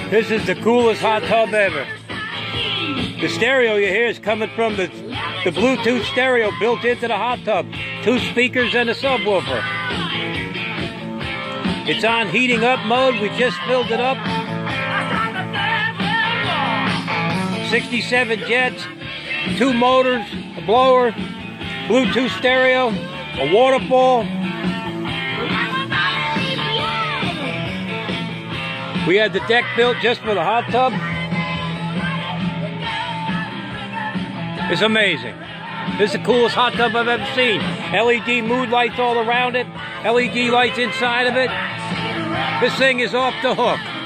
This is the coolest hot tub ever. The stereo you hear is coming from the Bluetooth stereo built into the hot tub. 2 speakers and a subwoofer. It's on heating up mode. We just filled it up. 67 jets, 2 motors, a blower, Bluetooth stereo, a waterfall. We had the deck built just for the hot tub. It's amazing. This is the coolest hot tub I've ever seen. LED mood lights all around it, LED lights inside of it. This thing is off the hook.